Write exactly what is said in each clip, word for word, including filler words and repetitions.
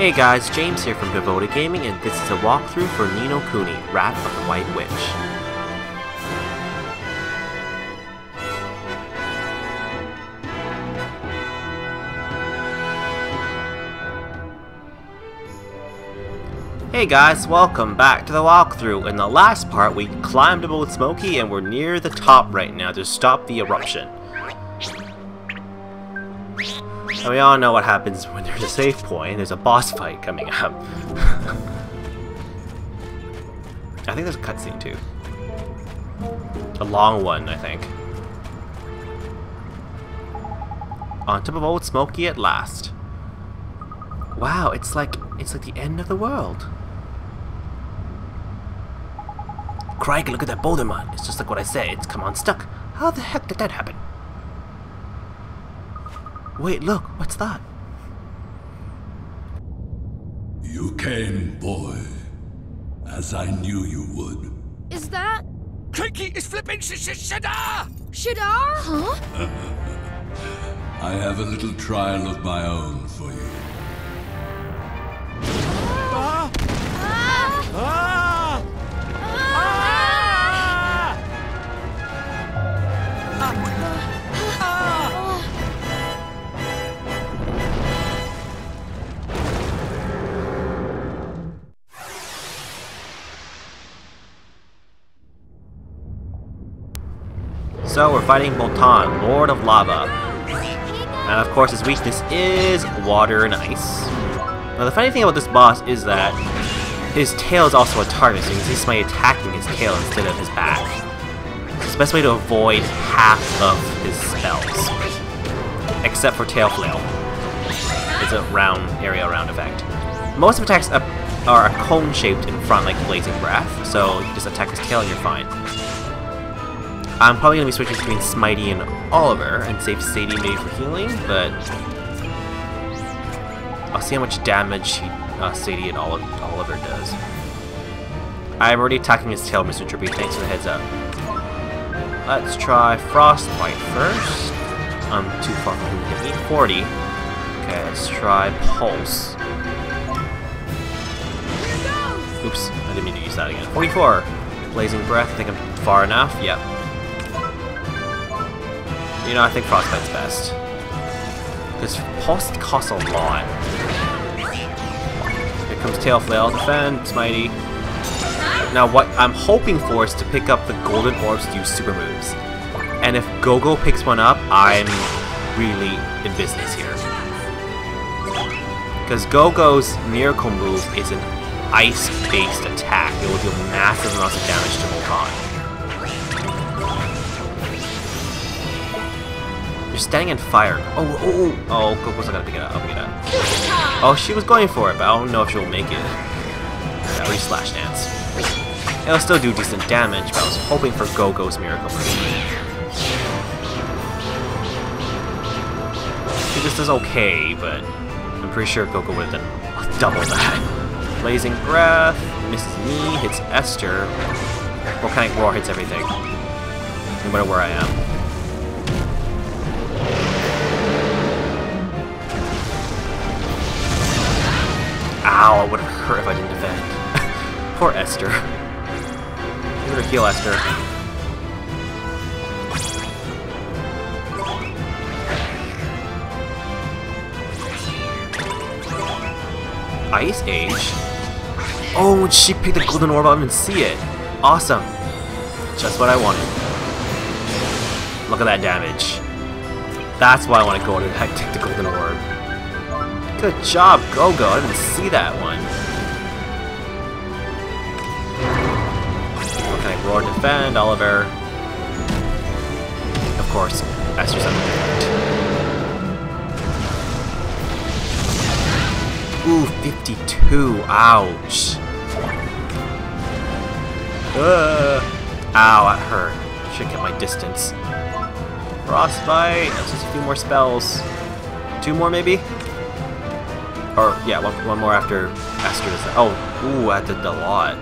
Hey guys, James here from Devoted Gaming, and this is a walkthrough for Ni no Kuni, Wrath of the White Witch. Hey guys, welcome back to the walkthrough. In the last part, we climbed Old Smoky and we're near the top right now to stop the eruption. And we all know what happens when there's a save point. There's a boss fight coming up. I think there's a cutscene too. A long one, I think. On top of Old Smoky at last. Wow, it's like it's like the end of the world. Craig, look at that boulder mine. It's just like what I said. It's come unstuck. How the heck did that happen? Wait, look, what's that? You came, boy, as I knew you would. Is that... Craigie is flipping sh sh Shadar! Shadar? Huh? I have a little trial of my own for you. Ah! Ah! Ah! So we're fighting Boltan, Lord of Lava. And of course his weakness is water and ice. Now the funny thing about this boss is that his tail is also a target, so you can see somebody attacking his tail instead of his back. It's the best way to avoid half of his spells. Except for Tail Flail. It's a round area round effect. Most of attacks are cone shaped in front like Blazing Breath, so you just attack his tail and you're fine. I'm probably going to be switching between Smitey and Oliver and save Sadie maybe for healing, but I'll see how much damage he, uh, Sadie and Oli Oliver does. I'm already attacking his tail, Mister Drippy. Thanks for the heads up. Let's try Frostbite first. I'm too far from him to hit me. forty. Okay, let's try Pulse. Oops, I didn't mean to use that again. forty-four. Blazing Breath. I think I'm far enough. Yep. You know, I think Frostbite's best. Because Pulse costs a lot. Here comes Tail Flail. Defend, Smitey. Now, what I'm hoping for is to pick up the Golden Orbs to use super moves. And if Go-Go picks one up, I'm really in business here. Because Go-Go's Miracle move is an ice-based attack. It will deal massive amounts of damage to Volcan. You're standing in fire. Oh, oh, oh, oh, Go-Go's not gonna pick it up. I'll pick it up. Oh, she was going for it, but I don't know if she'll make it. Yeah, we Slash Dance. It'll still do decent damage, but I was hoping for Go-Go's Miracle move. She just does okay, but I'm pretty sure Go-Go would have done double that. Blazing Breath, misses me, hits Esther. Volcanic Roar hits everything, no matter where I am. Ow, it would have hurt if I didn't defend. Poor Esther. Give her a heal, Esther. Ice Age? Oh, she picked the Golden Orb up and see it. Awesome. Just what I wanted. Look at that damage. That's why I want to go and take the Golden Orb. Good job, Go-Go. I didn't see that one. Okay, Roar, defend, Oliver. Of course, Esther's on the defend. Ooh, fifty-two. Ouch. Uh, ow, that hurt. Should get my distance. Frostbite. That's just a few more spells. Two more, maybe? Or, yeah, one, one more after Esther does that. Oh, ooh, that did a lot.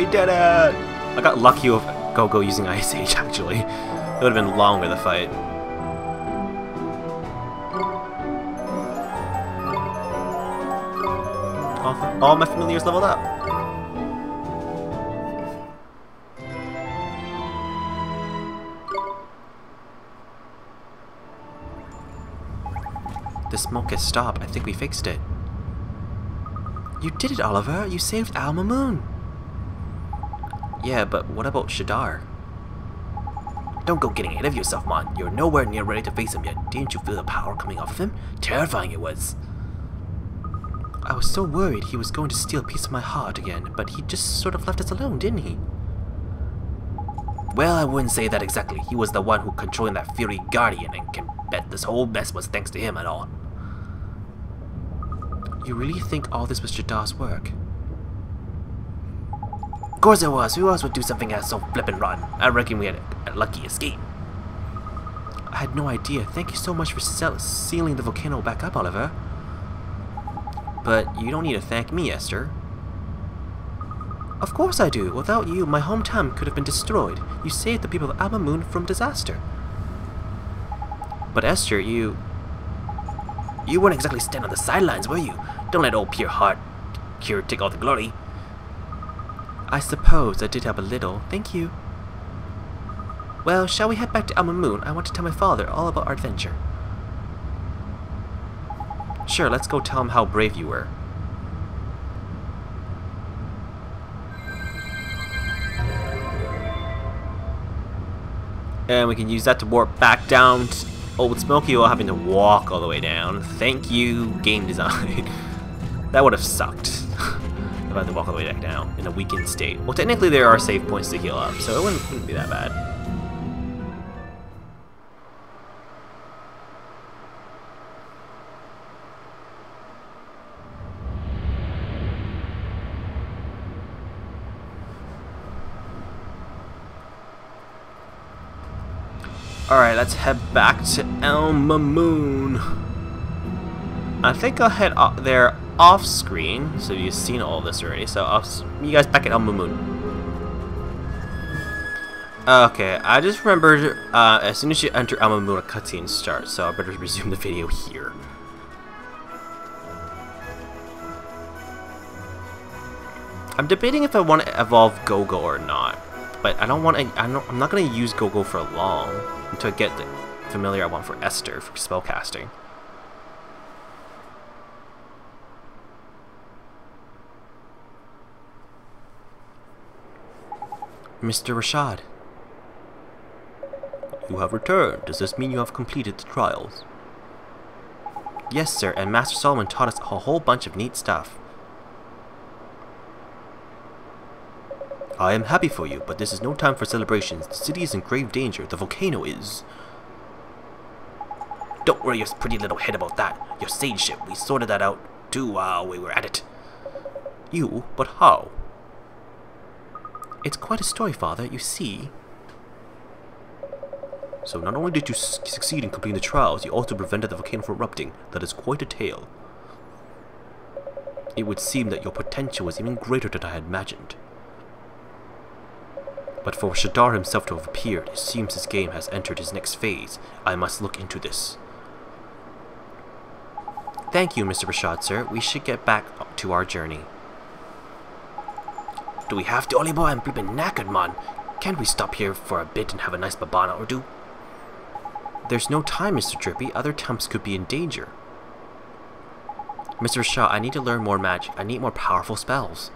We did it! I got lucky with Go-Go using Ice Age, actually. It would have been longer, the fight. All, all my familiars leveled up. The smoke has stopped. I think we fixed it. You did it, Oliver. You saved Al Mamoon. Yeah, but what about Shadar? Don't go getting ahead of yourself, Mon. You're nowhere near ready to face him yet. Didn't you feel the power coming off of him? Terrifying it was. I was so worried he was going to steal a piece of my heart again, but he just sort of left us alone, didn't he? Well, I wouldn't say that exactly. He was the one who controlling that Fury Guardian, and can bet this whole mess was thanks to him and all. You really think all this was Shadar's work? Of course it was. Who else would do something else so flippin' rotten? I reckon we had a, a lucky escape. I had no idea. Thank you so much for sealing the volcano back up, Oliver. But you don't need to thank me, Esther. Of course I do. Without you, my hometown could have been destroyed. You saved the people of Al Mamoon from disaster. But Esther, you... You weren't exactly standing on the sidelines, were you? Don't let old pure heart cure take all the glory. I suppose I did help a little. Thank you. Well, shall we head back to Al Mamoon? I want to tell my father all about our adventure. Sure, let's go tell him how brave you were. And we can use that to warp back down to Old Smoky while having to walk all the way down. Thank you, game design. That would have sucked if I had to walk all the way back down in a weakened state. Well, technically there are save points to heal up, so it wouldn't, wouldn't be that bad. Alright, let's head back to Al Mamoon. I think I'll head up there off screen, so you've seen all this already. So I'll see you guys back at Al Mamoon. Okay, I just remembered uh, as soon as you enter Al Mamoon, a cutscene starts, so I better resume the video here. I'm debating if I want to evolve Go-Go or not, but I don't want to. I don't, I'm not going to use Go-Go for long until I get the familiar I want for Esther for spellcasting. Mister Rashad. You have returned. Does this mean you have completed the trials? Yes, sir, and Master Solomon taught us a whole bunch of neat stuff. I am happy for you, but this is no time for celebrations. The city is in grave danger. The volcano is. Don't worry your pretty little head about that. Your sage ship, we sorted that out too while we were at it. You? But how? It's quite a story, Father. You see... So not only did you su succeed in completing the trials, you also prevented the volcano from erupting. That is quite a tale. It would seem that your potential was even greater than I had imagined. But for Shadar himself to have appeared, it seems his game has entered its next phase. I must look into this. Thank you, Mister Rashad, sir. We should get back to our journey. Do we have to, Ollie boy? I'm flipping knackered, man. Can't we stop here for a bit and have a nice babana or two? There's no time, Mister Drippy. Other temps could be in danger. Mister Rashad, I need to learn more magic. I need more powerful spells.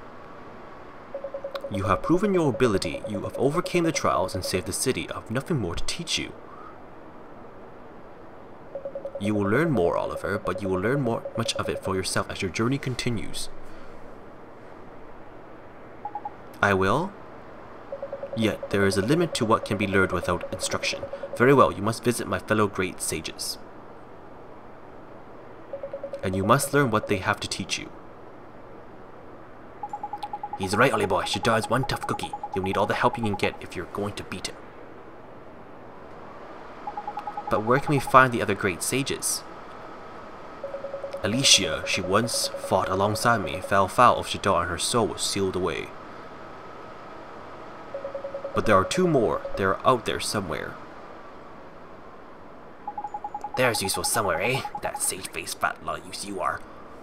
You have proven your ability. You have overcame the trials and saved the city. I have nothing more to teach you. You will learn more, Oliver, but you will learn more, much of it for yourself as your journey continues. I will? Yet, there is a limit to what can be learned without instruction. Very well, you must visit my fellow great sages. And you must learn what they have to teach you. He's right, Ollie boy. Shadar is one tough cookie. You'll need all the help you can get if you're going to beat him. But where can we find the other great sages? Alicia, she once fought alongside me, fell foul of Shadar and her soul was sealed away. But there are two more. They're out there somewhere. There's useful somewhere, eh? That sage-faced fat louse you are.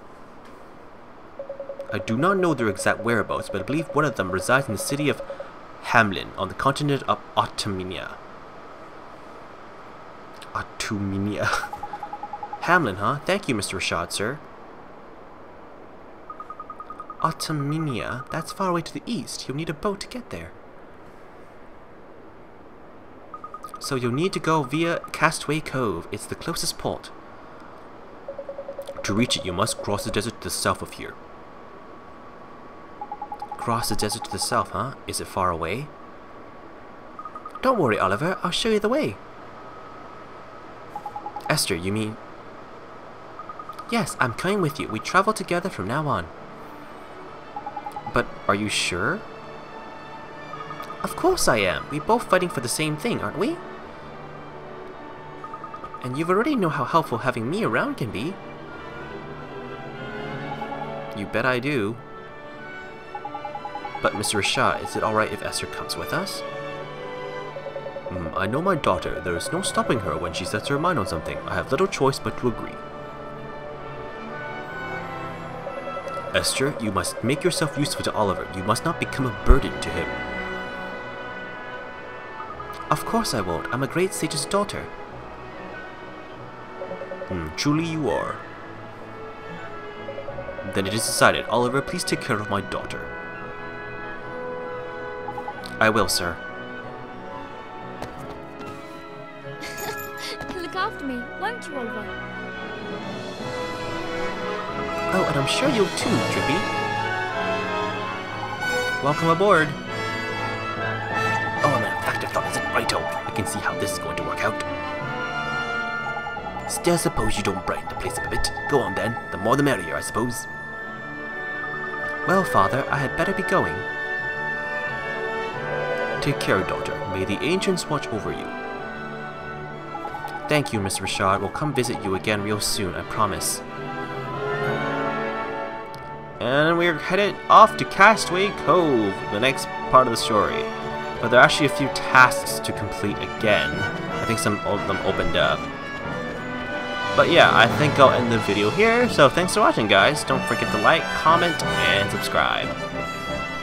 I do not know their exact whereabouts, but I believe one of them resides in the city of Hamlin on the continent of Autumnia. Autumnia. Hamlin, huh? Thank you, Mister Rashad, sir. Autumnia? That's far away to the east. You'll need a boat to get there. So you'll need to go via Castaway Cove. It's the closest port. To reach it, you must cross the desert to the south of here. Cross the desert to the south, huh? Is it far away? Don't worry, Oliver. I'll show you the way. Esther, you mean... Yes, I'm coming with you. We travel together from now on. But are you sure? Of course I am. We're both fighting for the same thing, aren't we? And you've already know how helpful having me around can be. You bet I do. But Mister Rashad, is it alright if Esther comes with us? Mm, I know my daughter. There is no stopping her when she sets her mind on something. I have little choice but to agree. Esther, you must make yourself useful to Oliver. You must not become a burden to him. Of course I won't. I'm a great sage's daughter. Hmm, truly you are. Then it is decided. Oliver, please take care of my daughter. I will, sir. Look after me, won't you, Oliver? Oh, and I'm sure you'll too, Drippy. Welcome aboard. Oh, I'm an effective thought, is it? Righto. I can see how this is going to work out. Still, suppose you don't brighten the place up a bit. Go on then. The more the merrier, I suppose. Well, Father, I had better be going. Take care, daughter. May the ancients watch over you. Thank you, Mister Rashad. We'll come visit you again real soon, I promise. And we're headed off to Castaway Cove, the next part of the story. But there are actually a few tasks to complete again. I think some of them opened up. But yeah, I think I'll end the video here. So thanks for watching, guys. Don't forget to like, comment, and subscribe.